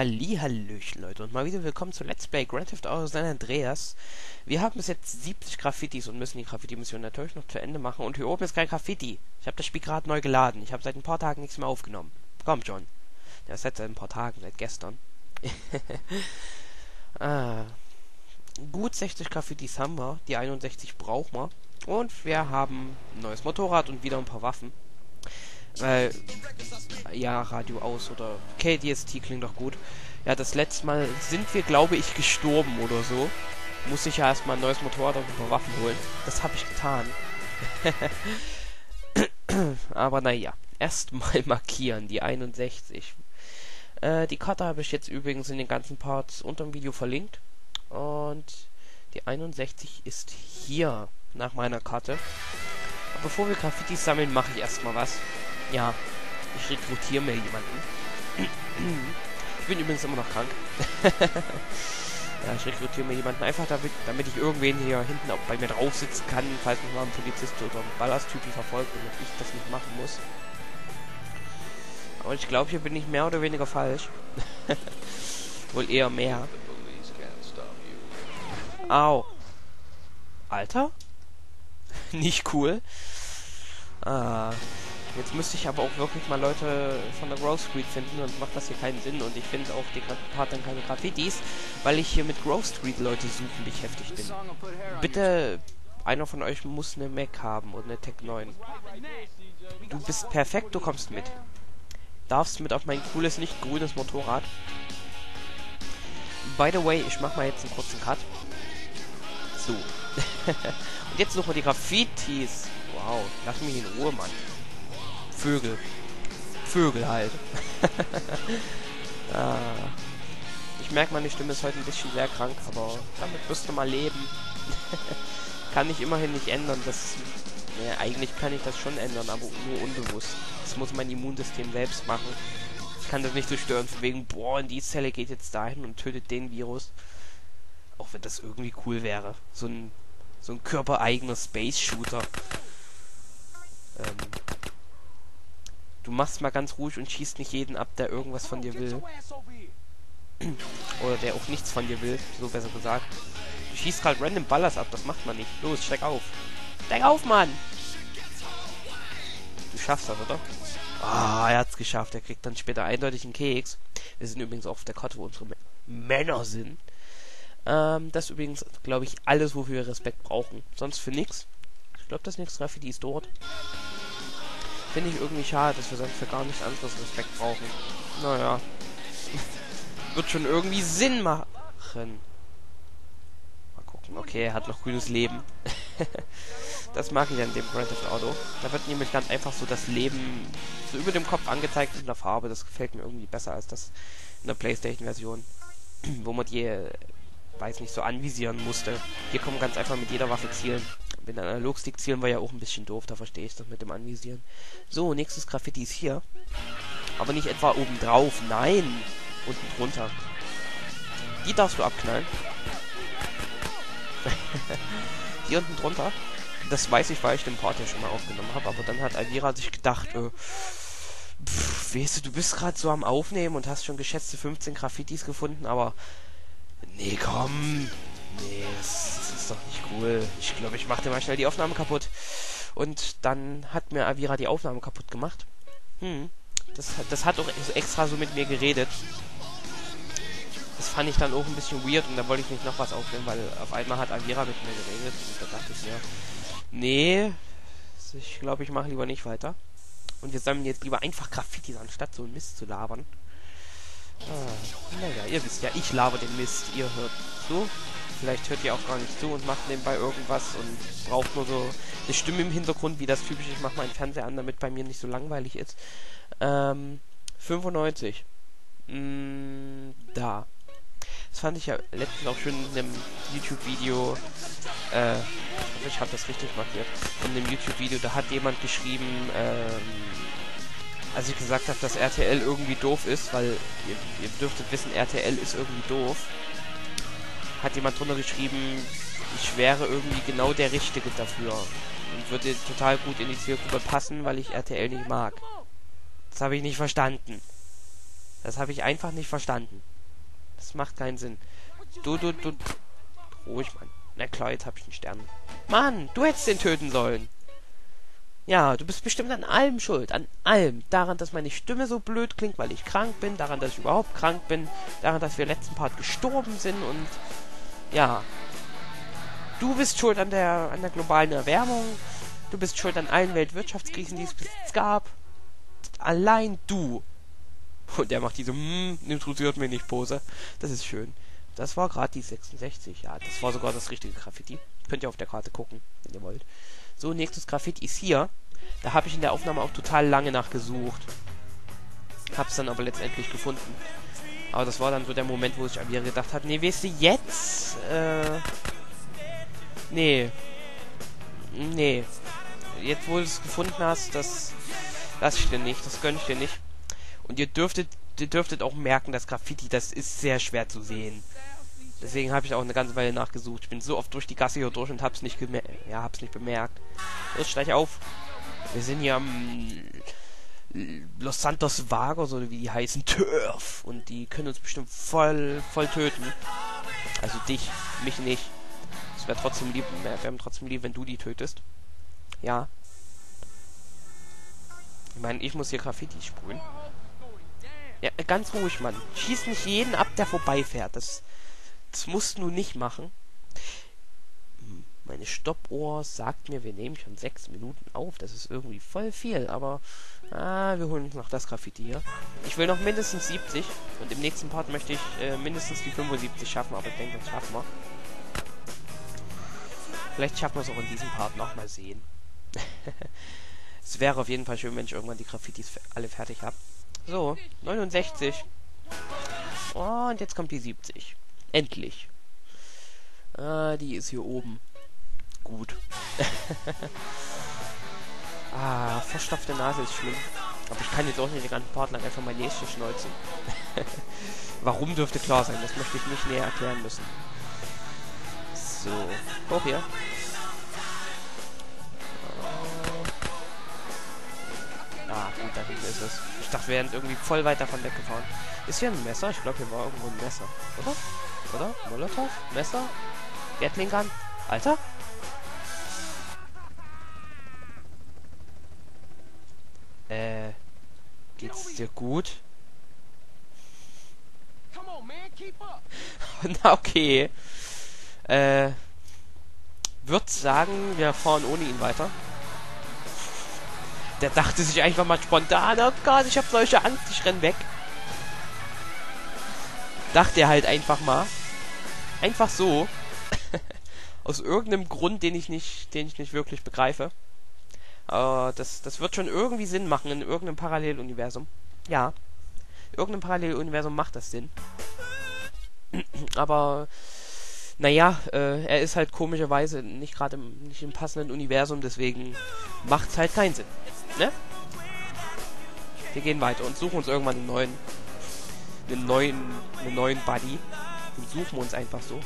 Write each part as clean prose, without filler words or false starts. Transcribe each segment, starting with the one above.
Hallihallöchen, Leute, und mal wieder willkommen zu Let's Play Grand Theft Auto San Andreas. Wir haben bis jetzt 70 Graffitis und müssen die Graffiti-Mission natürlich noch zu Ende machen. Und hier oben ist kein Graffiti. Ich habe das Spiel gerade neu geladen. Ich habe seit ein paar Tagen nichts mehr aufgenommen. Kommt schon. Ja, seit ein paar Tagen, seit gestern. Gut 60 Graffitis haben wir. Die 61 brauchen wir. Und wir haben ein neues Motorrad und wieder ein paar Waffen. Weil, ja, Radio aus oder KDST klingt doch gut. Ja, das letzte Mal sind wir, glaube ich, gestorben oder so. Muss ich ja erstmal ein neues Motorrad und ein paar Waffen holen. Das habe ich getan. Aber naja, erstmal markieren, die 61. Die Karte habe ich jetzt übrigens in den ganzen Parts unter dem Video verlinkt. Und die 61 ist hier nach meiner Karte. Aber bevor wir Graffitis sammeln, mache ich erstmal was. Ja, ich rekrutiere mir jemanden. Ich bin übrigens immer noch krank. Ja, ich rekrutiere mir jemanden einfach damit ich irgendwen hier hinten auch bei mir drauf sitzen kann, falls mich mal ein Polizist oder ein Ballerstypen verfolgt, damit ich das nicht machen muss. Aber ich glaube, hier bin ich mehr oder weniger falsch. Wohl eher mehr. Au. Alter? Nicht cool. Jetzt müsste ich aber auch wirklich mal Leute von der Grove Street finden, sonst macht das hier keinen Sinn. Und ich finde auch die Part dann keine Graffitis, weil ich hier mit Grove Street Leute suchen beschäftigt bin. Bitte, einer von euch muss eine Mac haben und eine Tech 9. Du bist perfekt, du kommst mit. Darfst mit auf mein cooles, nicht grünes Motorrad. By the way, ich mache mal jetzt einen kurzen Cut. So. Und jetzt suchen wir die Graffitis. Wow, lass mich in Ruhe, Mann. Vögel. Vögel halt. Ich merke, meine Stimme ist heute ein bisschen sehr krank, aber damit wirst du mal leben. Kann ich immerhin nicht ändern. Nee, eigentlich kann ich das schon ändern, aber nur unbewusst. Das muss mein Immunsystem selbst machen. Ich kann das nicht so stören, von wegen, boah, und die Zelle geht jetzt dahin und tötet den Virus. Auch wenn das irgendwie cool wäre. So ein körpereigener Space-Shooter. Du machst mal ganz ruhig und schießt nicht jeden ab, der irgendwas von dir will. Oder der auch nichts von dir will, so besser gesagt. Du schießt halt random Ballers ab, das macht man nicht. Los, steig auf. Steig auf, Mann! Du schaffst das, oder? Ah, er hat's geschafft. Er kriegt dann später eindeutig einen Keks. Wir sind übrigens auch auf der Karte, wo unsere Männer sind. Das ist übrigens, glaube ich, alles, wofür wir Respekt brauchen. Sonst für nix. Ich glaube, das nächste Graffiti ist dort. Finde ich irgendwie schade, dass wir sonst für gar nichts anderes Respekt brauchen. Naja. Wird schon irgendwie Sinn machen. Mal gucken. Okay, er hat noch grünes Leben. Das mag ich an dem Grand Theft Auto. Da wird nämlich ganz einfach so das Leben so über dem Kopf angezeigt in der Farbe. Das gefällt mir irgendwie besser als das in der PlayStation-Version. Wo man die, weiß nicht, so anvisieren musste. Hier kommen ganz einfach mit jeder Waffe zielen. Mit dem Analogstick zielen war ja auch ein bisschen doof, da verstehe ich das mit dem Anvisieren. So, nächstes Graffiti ist hier. Aber nicht etwa oben drauf, nein! Unten drunter. Die darfst du abknallen. Hier unten drunter. Das weiß ich, weil ich den Part ja schon mal aufgenommen habe. Aber dann hat Avira sich gedacht, weißt du bist gerade so am Aufnehmen und hast schon geschätzte 15 Graffitis gefunden, aber nee, komm. Nee, das ist doch nicht cool. Ich glaube, ich mache dir mal schnell die Aufnahme kaputt. Und dann hat mir Avira die Aufnahme kaputt gemacht. Das hat auch extra so mit mir geredet. Das fand ich dann auch ein bisschen weird und da wollte ich nicht noch was aufnehmen, weil auf einmal hat Avira mit mir geredet. Und da dachte ich mir, nee, ich glaube, ich mache lieber nicht weiter. Und wir sammeln jetzt lieber einfach Graffitis, anstatt so einen Mist zu labern. Naja, ihr wisst ja, ich laber den Mist, ihr hört zu. Vielleicht hört ihr auch gar nicht zu und macht nebenbei irgendwas und braucht nur so eine Stimme im Hintergrund, wie das typisch. Ich mache meinen Fernseher an, damit bei mir nicht so langweilig ist. 95. Da. Das fand ich ja letztens auch schön in einem YouTube-Video. Ich hoffe, ich habe das richtig markiert. In einem YouTube-Video, da hat jemand geschrieben, als ich gesagt habe, dass RTL irgendwie doof ist, weil ihr dürftet wissen, RTL ist irgendwie doof. Hat jemand drunter geschrieben, ich wäre irgendwie genau der Richtige dafür und würde total gut in die Zielgruppe passen, weil ich RTL nicht mag. Das habe ich nicht verstanden. Das habe ich einfach nicht verstanden. Das macht keinen Sinn. Du. Ruhig, Mann. Na klar, jetzt habe ich einen Stern. Mann, du hättest den töten sollen. Ja, du bist bestimmt an allem schuld. An allem. Daran, dass meine Stimme so blöd klingt, weil ich krank bin. Daran, dass ich überhaupt krank bin. Daran, dass wir letzten Part gestorben sind. Und ja. Du bist schuld an der globalen Erwärmung. Du bist schuld an allen Weltwirtschaftskrisen, die es bis jetzt gab. Allein du. Und der macht diese interessiert mich nicht Pose. Das ist schön. Das war gerade die 66. Ja, das war sogar das richtige Graffiti. Könnt ihr auf der Karte gucken, wenn ihr wollt. So, nächstes Graffiti ist hier. Da habe ich in der Aufnahme auch total lange nachgesucht. Hab's dann aber letztendlich gefunden. Aber das war dann so der Moment, wo ich an mir gedacht habe, nee, weißt du, jetzt, nee. Jetzt, wo du es gefunden hast, das lass ich dir nicht, das gönn ich dir nicht. Und ihr dürftet auch merken, dass Graffiti, das ist sehr schwer zu sehen. Deswegen habe ich auch eine ganze Weile nachgesucht. Ich bin so oft durch die Gasse hier durch und hab's nicht bemerkt. Los, steig auf. Wir sind hier am Los Santos Vagos, oder wie die heißen, Turf. Und die können uns bestimmt voll töten. Also dich, mich nicht. Es wäre trotzdem lieb, wenn du die tötest. Ja. Ich meine, ich muss hier Graffiti sprühen. Ja, ganz ruhig, Mann. Schieß nicht jeden ab, der vorbeifährt. Das musst du nicht machen. Meine Stoppuhr sagt mir, wir nehmen schon 6 Minuten auf. Das ist irgendwie voll viel, aber wir holen uns noch das Graffiti hier. Ich will noch mindestens 70 und im nächsten Part möchte ich mindestens die 75 schaffen, aber ich denke, das schaffen wir. Vielleicht schaffen wir es auch in diesem Part noch, mal sehen. Es wäre auf jeden Fall schön, wenn ich irgendwann die Graffitis alle fertig habe. So, 69. Oh, und jetzt kommt die 70. Endlich. Die ist hier oben. Gut. Verstopfte Nase ist schlimm. Aber ich kann jetzt auch nicht den ganzen Part lang einfach mein Näschen schneuzen. Warum dürfte klar sein, das möchte ich nicht näher erklären müssen. So, hoch hier. Gut, da hinten ist es. Ich dachte, wir wären irgendwie voll weit davon weggefahren. Ist hier ein Messer? Ich glaube, hier war irgendwo ein Messer. Oder? Molotow? Messer? Gatling Gun? Alter? Geht's dir gut? Na, okay. Würd sagen, wir fahren ohne ihn weiter. Der dachte sich einfach mal spontan, oh Gott, ich habe solche Angst, ich renn weg. Dachte er halt einfach mal. Einfach so. Aus irgendeinem Grund, den ich nicht wirklich begreife. Das wird schon irgendwie Sinn machen in irgendeinem Paralleluniversum. Ja. Irgendeinem Paralleluniversum macht das Sinn. Aber naja, er ist halt komischerweise nicht im passenden Universum, deswegen macht's halt keinen Sinn. Ne? Wir gehen weiter und suchen uns irgendwann einen neuen Buddy. Den suchen wir uns einfach so.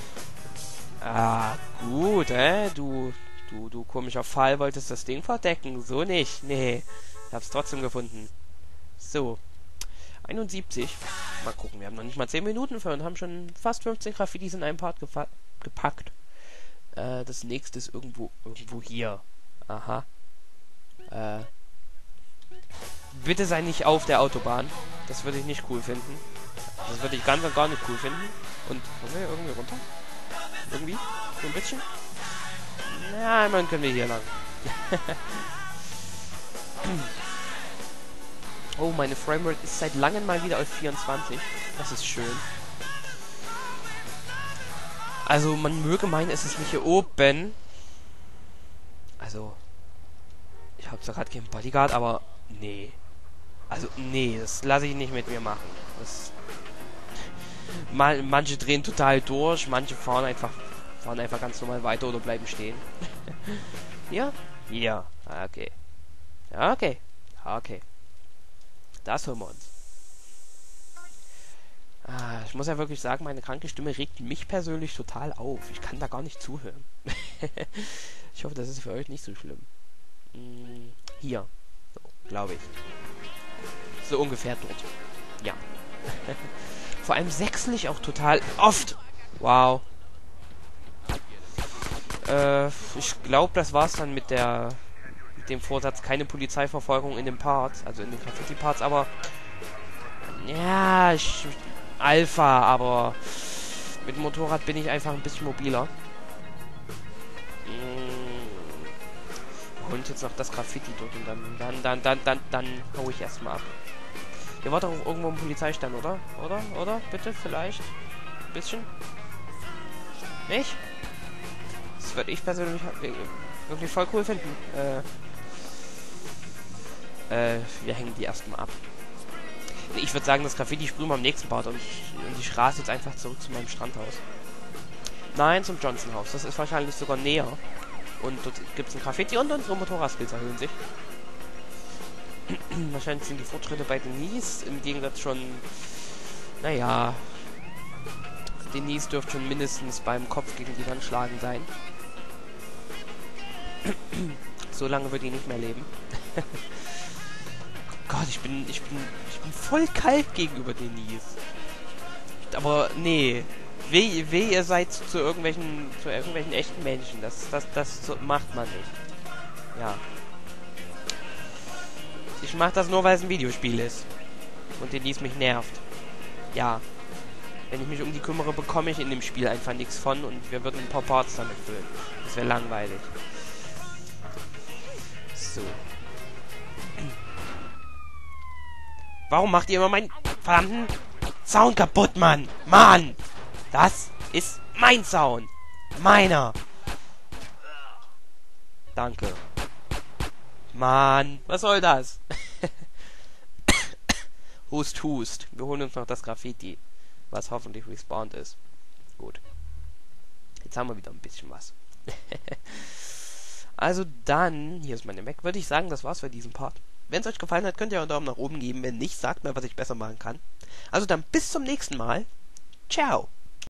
Gut, Du komischer Fall, wolltest das Ding verdecken. So nicht. Nee. Ich hab's trotzdem gefunden. So. 71. Mal gucken, wir haben noch nicht mal 10 Minuten für und haben schon fast 15 Graffitis in einem Part gepackt. Das nächste ist irgendwo hier. Aha. Bitte sei nicht auf der Autobahn. Das würde ich nicht cool finden. Das würde ich ganz und gar nicht cool finden. Und, wollen wir irgendwie runter? Irgendwie? So ein bisschen? Ja, immerhin können wir hier lang. Oh, meine Framerate ist seit langem mal wieder auf 24. Das ist schön. Also, man möge meinen, es ist nicht hier oben. Also, ich habe zwar gerade keinen Bodyguard, aber nee. Also, nee, das lasse ich nicht mit mir machen. Manche drehen total durch, manche fahren einfach ganz normal weiter oder bleiben stehen. Ja? Ja. Okay. Okay. Okay. Das hören wir uns. Ich muss ja wirklich sagen, meine kranke Stimme regt mich persönlich total auf. Ich kann da gar nicht zuhören. Ich hoffe, das ist für euch nicht so schlimm. Hier. So, glaube ich. So ungefähr dort. Ja. Vor allem wechsle ich auch total oft. Wow. Ich glaube, das war's dann mit dem Vorsatz, keine Polizeiverfolgung in den Parts, also in den Graffiti-Parts, aber ja, Alpha, aber mit dem Motorrad bin ich einfach ein bisschen mobiler. Und jetzt noch das Graffiti dort und dann hau ich erstmal ab. Hier war doch auch irgendwo ein Polizeistand, oder? Oder? Bitte, vielleicht? Ein bisschen? Nicht? Das würde ich persönlich wirklich voll cool finden. Wir hängen die erstmal ab. Ich würde sagen, das Graffiti sprühen wir am nächsten Part und ich rase jetzt einfach zurück zu meinem Strandhaus. Nein, zum Johnson-Haus. Das ist wahrscheinlich sogar näher. Und dort gibt es ein Graffiti und unsere Motorradskills erhöhen sich. Wahrscheinlich sind die Fortschritte bei Denise im Gegensatz schon... Naja... Denise dürfte schon mindestens beim Kopf gegen die Wand schlagen sein. So lange wird die nicht mehr leben. Gott, ich bin voll kalt gegenüber Denise. Aber nee. Weh, ihr seid zu irgendwelchen echten Menschen. Das macht man nicht. Ja. Ich mach das nur, weil es ein Videospiel ist. Und Denise mich nervt. Ja. Wenn ich mich um die kümmere, bekomme ich in dem Spiel einfach nichts von und wir würden ein paar Parts damit füllen. Das wäre langweilig. So. Warum macht ihr immer meinen verdammten Sound kaputt, Mann? Mann! Das ist mein Sound. Meiner. Danke. Mann, was soll das? Hust, hust. Wir holen uns noch das Graffiti, was hoffentlich respawned ist. Gut. Jetzt haben wir wieder ein bisschen was. Also dann, hier ist meine Mac, würde ich sagen, das war's für diesen Part. Wenn es euch gefallen hat, könnt ihr einen Daumen nach oben geben. Wenn nicht, sagt mir, was ich besser machen kann. Also dann bis zum nächsten Mal. Ciao.